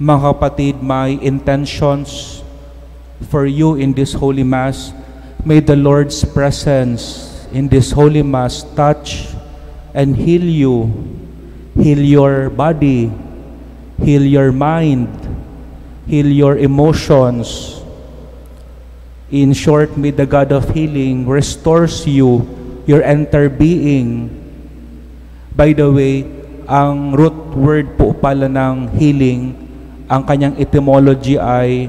Mga kapatid, my intentions for you in this Holy Mass, may the Lord's presence in this Holy Mass touch and heal you, heal your body, heal your mind, heal your emotions. In short, may the God of healing restores you, your entire being. By the way, ang root word po pala ng healing, ang kanyang etymology ay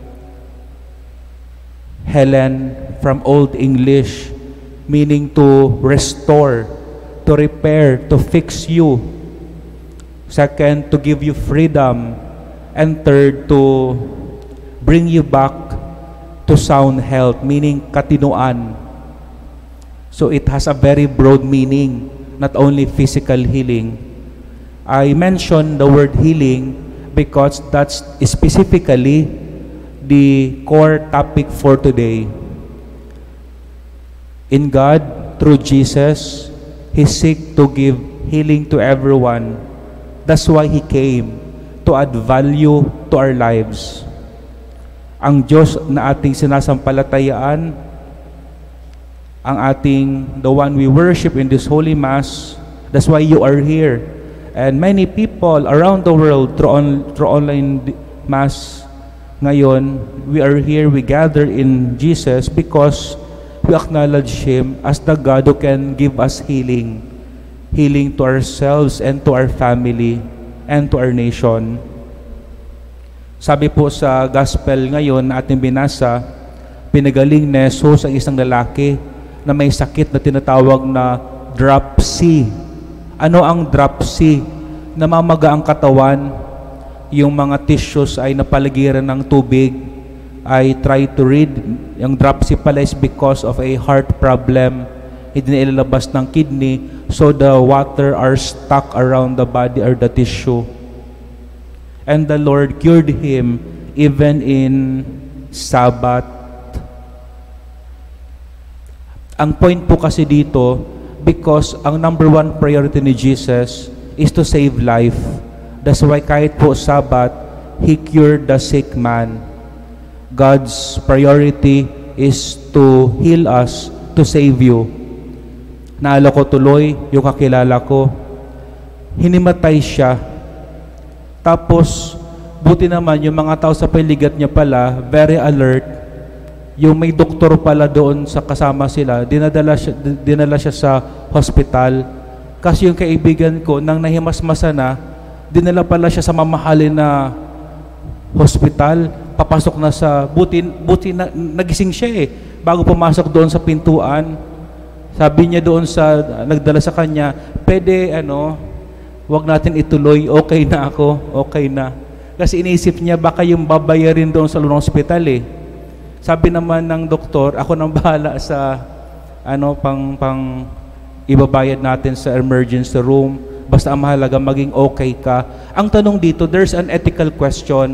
Helen from Old English, meaning to restore, to repair, to fix you. Second, to give you freedom. And third, to bring you back to sound health, meaning katinuan. So it has a very broad meaning, not only physical healing. I mentioned the word healing because that's specifically the core topic for today. In God, through Jesus, He seeks to give healing to everyone. That's why He came, to add value to our lives. Ang Diyos na ating sinasampalatayaan, the one we worship in this Holy Mass, that's why you are here. And many people around the world through online Mass ngayon, we are here, we gather in Jesus because we acknowledge Him as the God who can give us healing. Healing to ourselves and to our family and to our nation. Sabi po sa Gospel ngayon na ating binasa, pinagaling ni Jesus ang isang lalaki na may sakit na tinatawag na dropsy. Ano ang dropsy? Namamaga ang katawan, yung mga tissues ay napaligiran ng tubig. I try to read, yung dropsy pala is because of a heart problem. Hindi na ilalabas ng kidney, so the water are stuck around the body or the tissue. And the Lord cured him even in Sabbath. Ang point po kasi dito, because ang number one priority ni Jesus is to save life. That's why kahit po Sabbath, He cured the sick man. God's priority is to heal us, to save you. Naala ko tuloy, yung kakilala ko, hinimatay siya. Tapos, buti naman, yung mga tao sa paligid niya pala, very alert. Yung may doktor pala doon sa kasama sila, dinala siya sa hospital. Kasi yung kaibigan ko, nang nahimasmasa na, dinala pala siya sa mamahalin na hospital. Papasok na sa, buti na, nagising siya eh. Bago pumasok doon sa pintuan, sabi niya doon sa, nagdala sa kanya, pwede, wag natin ituloy, okay na ako, okay na. Kasi iniisip niya, baka yung babayarin doon sa lunang hospital eh. Sabi naman ng doktor, ako nang bahala sa pang ibabayad natin sa emergency room. Basta ang mahalaga maging okay ka. Ang tanong dito, there's an ethical question.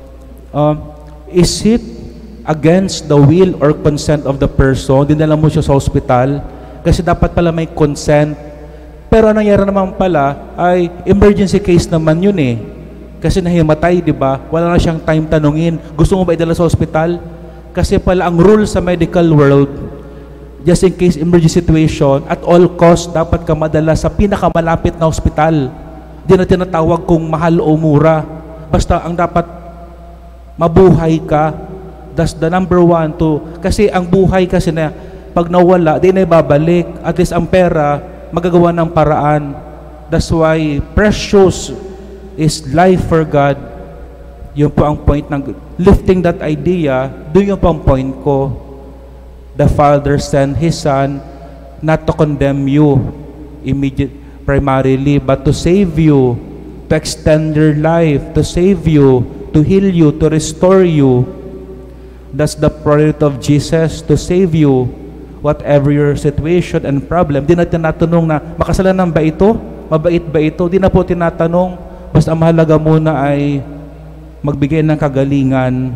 Is it against the will or consent of the person? Dinala mo siya sa hospital kasi dapat pala may consent. Pero ang nangyari naman pala ay emergency case naman yun eh. Kasi nahimatay, di ba? Wala na siyang time tanungin. Gusto mo ba idala sa hospital? Kasi pala ang rule sa medical world, just in case emergency situation, at all cost, dapat ka madala sa pinakamalapit na hospital. Di na tinatawag kung mahal o mura. Basta ang dapat, mabuhay ka. That's the number one to, kasi ang buhay kasi na, pag nawala, di na ibabalik. At least ang pera, magagawa ng paraan. That's why precious is life for God. Yun po ang point ng lifting that idea, doon yung pang point ko. The Father sent His Son not to condemn you primarily, but to save you, to extend your life, to save you, to heal you, to restore you. That's the priority of Jesus, to save you, whatever your situation and problem. Di na tinatanong na, makasalanan ba ito? Mabait ba ito? Di na po tinatanong. Basta ang mahalaga muna ay magbigay ng kagalingan.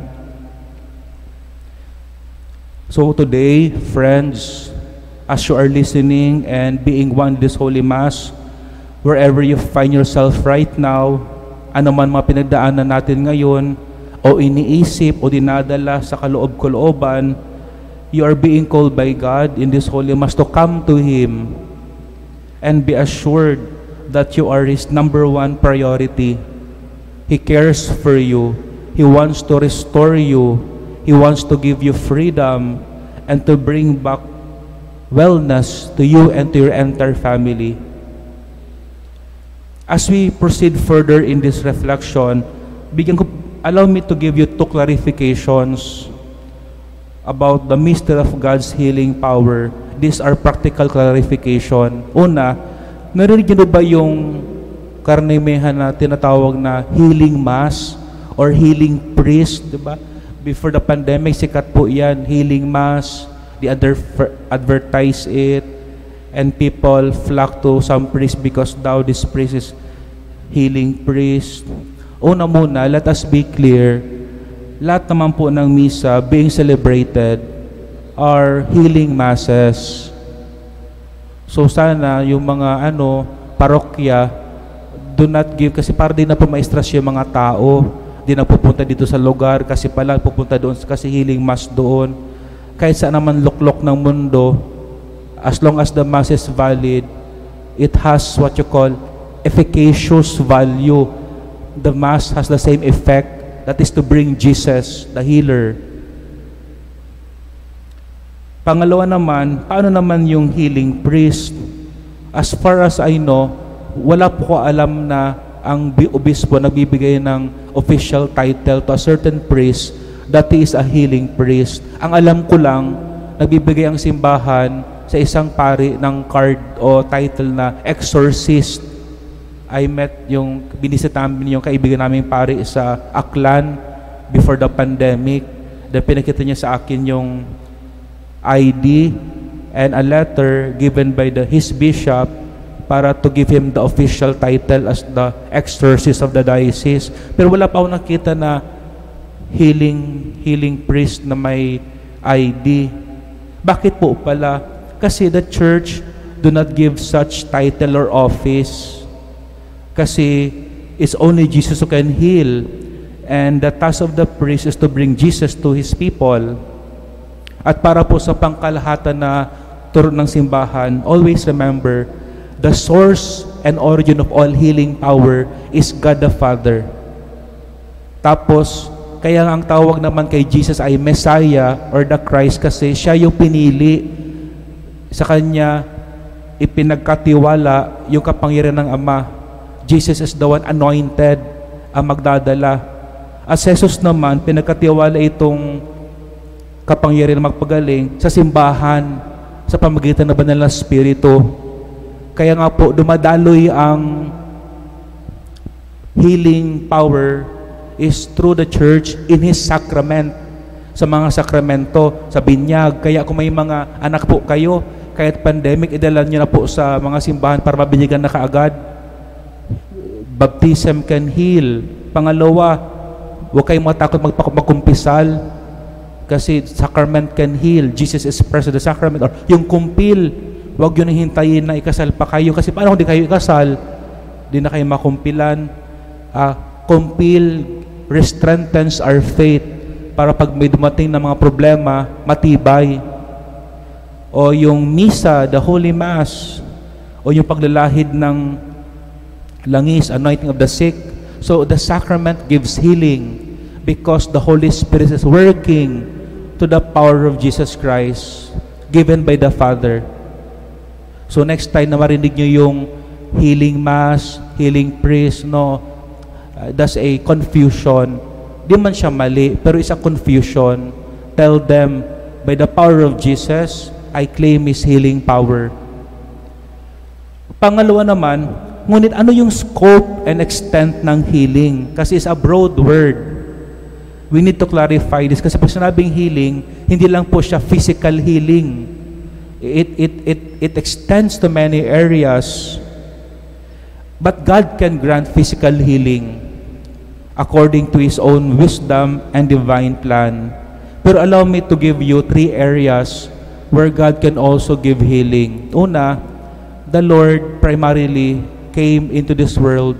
So today, friends, as you are listening and being one in this Holy Mass, wherever you find yourself right now, ano man mga pinagdaanan natin ngayon, o iniisip o dinadala sa kaloob-kalooban, you are being called by God in this Holy Mass to come to Him and be assured that you are His number one priority. He cares for you. He wants to restore you. He wants to give you freedom and to bring back wellness to you and to your entire family. As we proceed further in this reflection, allow me to give you two clarifications about the mystery of God's healing power. These are practical clarification. Una, narinig niyo ba yung karamihan na tinatawag na healing mass or healing priest, di ba? Before the pandemic, sikat po yan, healing mass. They advertise it, and people flock to some priest because now this priest is healing priest. Una muna, let us be clear, lahat naman po ng misa being celebrated are healing masses. So sana yung mga parokya, do not give, kasi para di na po ma-stress yung mga tao, di na pupunta dito sa lugar, kasi pala pupunta doon, kasi healing mass doon. Kahit saan naman luklok ng mundo, as long as the mass is valid, it has what you call efficacious value. The mass has the same effect, that is to bring Jesus, the healer. Pangalawa naman, paano naman yung healing priest? As far as I know, wala po ko alam na ang obispo nagbibigay ng official title to a certain priest that he is a healing priest. Ang alam ko lang, nagbibigay ang simbahan sa isang pari ng card o title na exorcist. I met binisita namin yung kaibigan naming pari sa Aklan before the pandemic. Then pinakita niya sa akin yung ID and a letter given by his bishop para to give him the official title as the exorcist of the diocese. Pero wala pa ako nakita na healing priest na may ID. Bakit po pala? Kasi the church do not give such title or office. Kasi it's only Jesus who can heal. And the task of the priest is to bring Jesus to His people. At para po sa pangkalahatan na turo ng simbahan, always remember, the source and origin of all healing power is God the Father. Tapos, kaya ang tawag naman kay Jesus ay Messiah or the Christ kasi siya yung pinili. Sa Kanya, ipinagkatiwala yung kapangyarihan ng Ama. Jesus is the one anointed ang magdadala. At Jesus naman, pinagkatiwala itong kapangyarihan na magpagaling sa simbahan sa pamamagitan ng banal na Espiritu. Kaya nga po, dumadaloy ang healing power is through the church in His sacrament. Sa mga sakramento, sa binyag. Kaya kung may mga anak po kayo, kahit pandemic, idala nyo na po sa mga simbahan para mabinyagan na kaagad. Baptism can heal. Pangalawa, huwag kayong matakot magkumpisal kasi sacrament can heal. Jesus is present the sacrament. Or yung kumpil, huwag yun hintayin na ikasal pa kayo kasi paano kung di kayo ikasal, di na kayo makumpilan. Kumpil strengthens our faith para pag may dumating na mga problema, matibay. O yung misa, the Holy Mass, o yung paglalahid ng langis, anointing of the sick. So the sacrament gives healing because the Holy Spirit is working to the power of Jesus Christ given by the Father. So next time na marinig nyo yung healing mass, healing priest, that's a confusion. Di man siya mali, pero isa confusion. Tell them, by the power of Jesus, I claim His healing power. Pangalawa naman, ngunit ano yung scope and extent ng healing? Kasi it's a broad word. We need to clarify this. Kasi pag sinabing healing, hindi lang po siya physical healing. It extends to many areas. But God can grant physical healing according to His own wisdom and divine plan. Pero allow me to give you 3 areas where God can also give healing. Una, the Lord primarily came into this world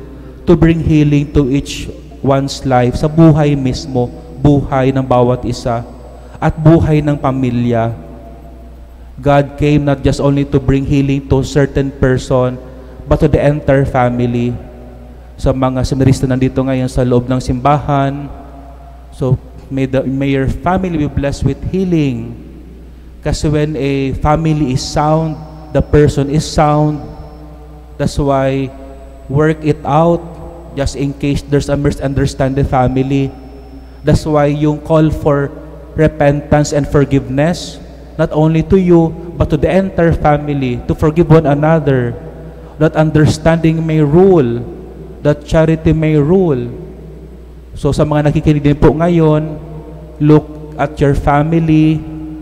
to bring healing to each one's life, sa buhay mismo, buhay ng bawat isa, at buhay ng pamilya. God came not just only to bring healing to a certain person, but to the entire family. Sa mga seminarista nandito ngayon sa loob ng simbahan, so may your family be blessed with healing. Kasi when a family is sound, the person is sound. That's why work it out, just in case there's a misunderstanding family. That's why yung call for repentance and forgiveness, not only to you, but to the entire family, to forgive one another, that understanding may rule, that charity may rule. So sa mga nakikinig din po ngayon, look at your family,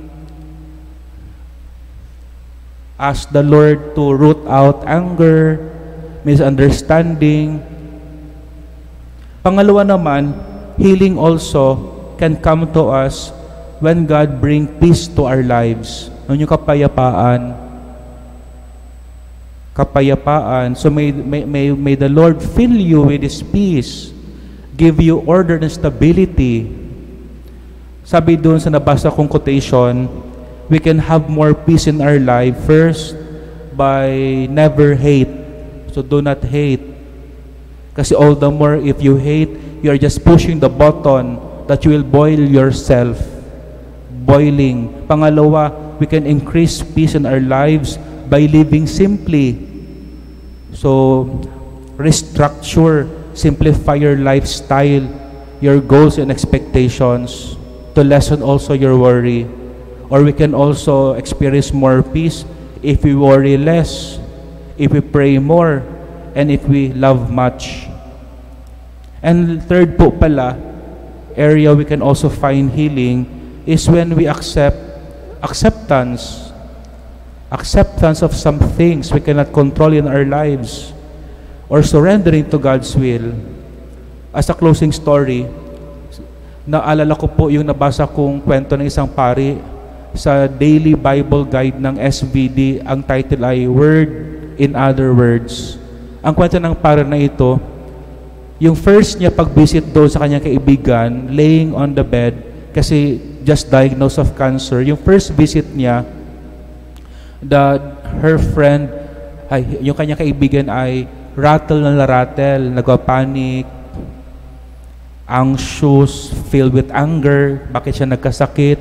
ask the Lord to root out anger, misunderstanding. Pangalawa naman, healing also can come to us when God bring peace to our lives. Yung kapayapaan. Kapayapaan. So may the Lord fill you with His peace, give you order and stability. Sabi doon sa nabasa kong quotation, we can have more peace in our life first by never hate. So do not hate. Kasi all the more if you hate, you are just pushing the button that you will boil yourself. Boiling. Pangalawa, we can increase peace in our lives by living simply. So, restructure, simplify your lifestyle, your goals and expectations to lessen also your worry. Or we can also experience more peace if we worry less, if we pray more, and if we love much. And third po pala, area we can also find healing is when we acceptance of some things we cannot control in our lives, or surrendering to God's will. As a closing story, naalala ko po yung nabasa kong kwento ng isang pari sa Daily Bible Guide ng SVD. Ang title ay Word in Other Words. Ang kwento ng pari na ito, yung first niya pag-visit doon sa kanyang kaibigan, laying on the bed, kasi just diagnosed of cancer. Yung first visit niya, her friend, yung kanyang kaibigan ay rattle, nagpa-panic, anxious, filled with anger. Bakit siya nagkasakit?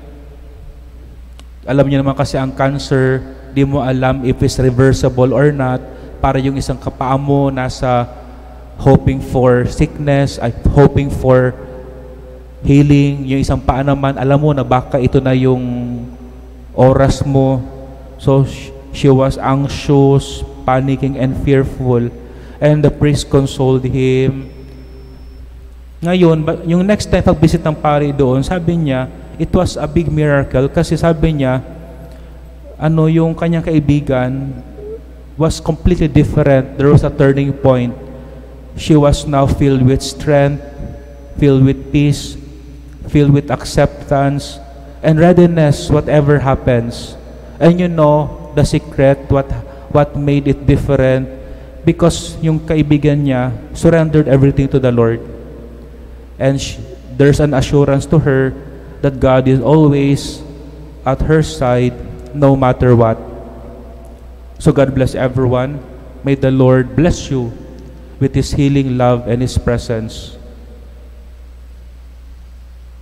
Alam niyo naman kasi ang cancer, di mo alam if it's reversible or not. Para yung isang kapaa mo nasa hoping for sickness, hoping for healing. Yung isang paa naman, alam mo na baka ito na yung oras mo. So she was anxious, panicking, and fearful. And the priest consoled him. Ngayon, yung next time pag-visit ng pari doon, sabi niya, it was a big miracle kasi sabi niya, yung kanyang kaibigan was completely different. There was a turning point. She was now filled with strength, filled with peace, filled with acceptance, and readiness whatever happens. And you know the secret, what made it different, because yung kaibigan niya surrendered everything to the Lord. And there's an assurance to her that God is always at her side no matter what. So God bless everyone. May the Lord bless you with His healing love and His presence.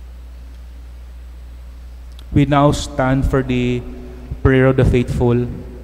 We now stand for the prayer of the faithful.